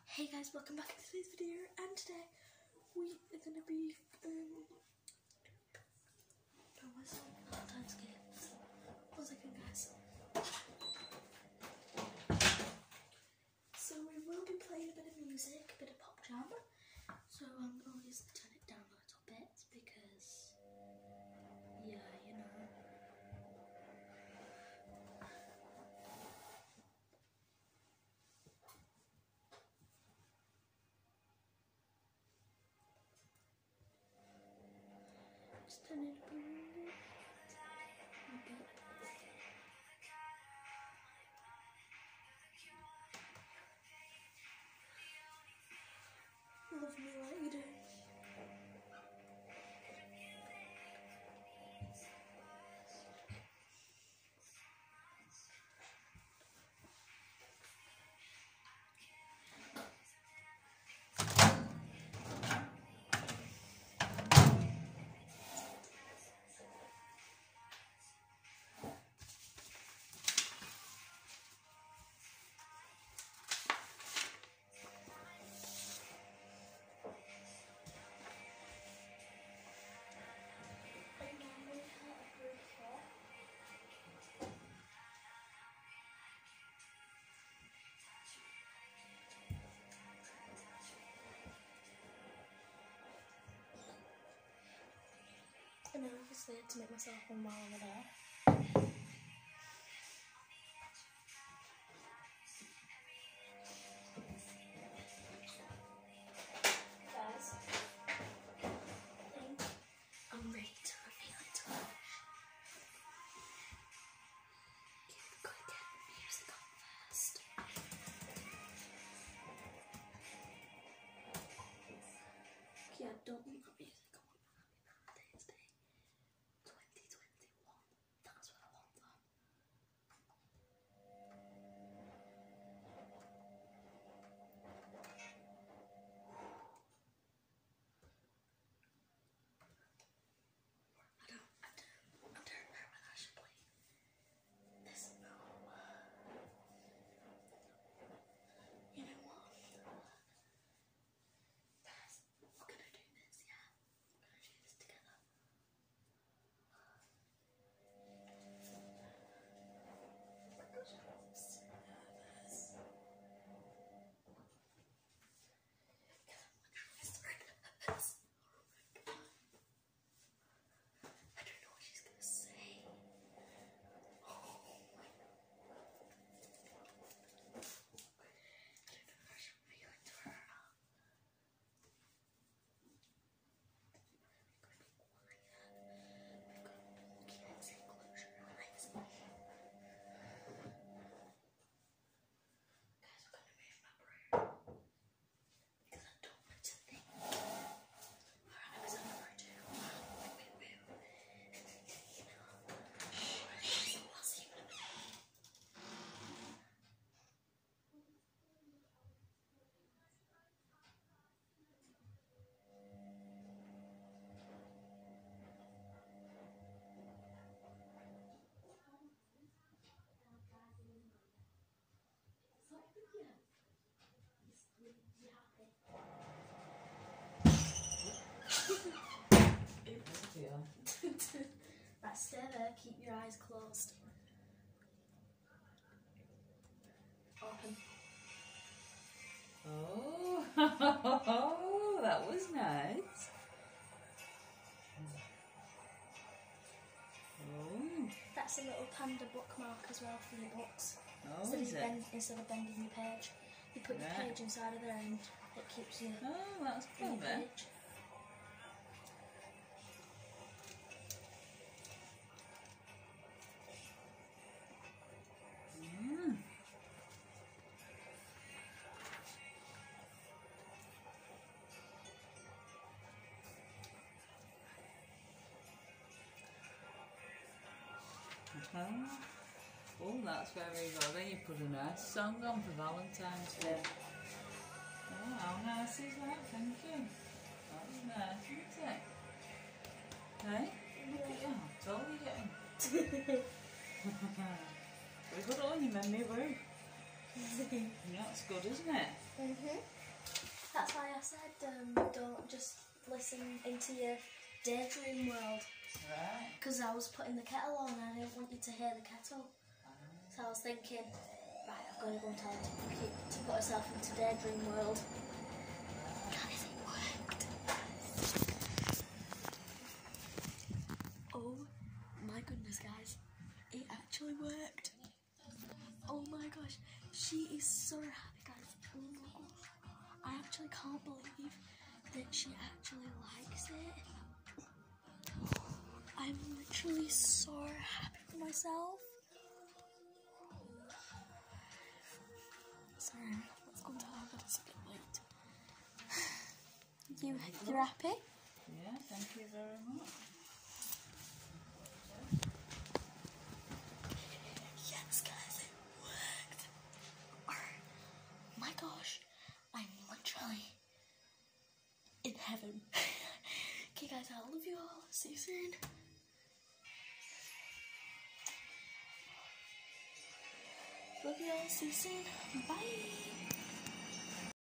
Hey guys, welcome back to today's video, and today we are going to be Valentine's gifts. 1 second guys. So we will be playing a bit of music, a bit of pop jam. So I'm going to just turn it down a little bit because, yeah, you know. Just turn it up a little bit. Okay. Love me like you do. And then obviously I had to make myself one while I'm there. Guys, I think I'm ready to reveal it to her. We've got to get the music on first. Yeah, don't want that music on. Happy Valentine's Day 2021. That's what I want though. I don't know whether I should play this now. You know what? Guys, we're gonna do this, yeah? We're gonna do this together. I'm so nervous. Because I'm literally so nervous. I don't know what she's gonna say. Oh my god. I don't know if I should reveal it to her. We've got to be quiet. We've got to walk in and say close your eyes. Guys, we're gonna move my broom because I don't want to think. Alright, I was on number 2. You know. I'll see you in a minute. Right, stay there, keep your eyes closed. Open. Oh, that was nice. Oh, That's a little panda bookmark as well for your books. oh, is it? Instead of bending your page, you put your Right. page inside of there and it keeps you Oh, that's in your clever. page. Mm. Oh, that's very good. Then you put a nice song on for Valentine's Day. Oh, how nice is that? Thank you. That was nice, isn't it? Hey, look at you. How tall are you getting? Very good on you, made me woo. Yeah, that's good, isn't it? That's why I said don't just listen into your daydream world. Right. Because I was putting the kettle on and I didn't want you to hear the kettle. So I was thinking, right, I've got to go and tell her to put herself into daydream world. Guys, it worked. Oh my goodness, guys. It actually worked. Oh my gosh. She is so happy, guys. Oh my gosh. I actually can't believe that she actually likes it. I'm literally so happy for myself. Sorry, let's go to her, but it's a bit late. You're happy? Yeah, thank you very much. Yes, guys, it worked. Oh my gosh, I'm literally in heaven. Okay, guys, I love you all. See you soon. Love you all. See you soon. Bye.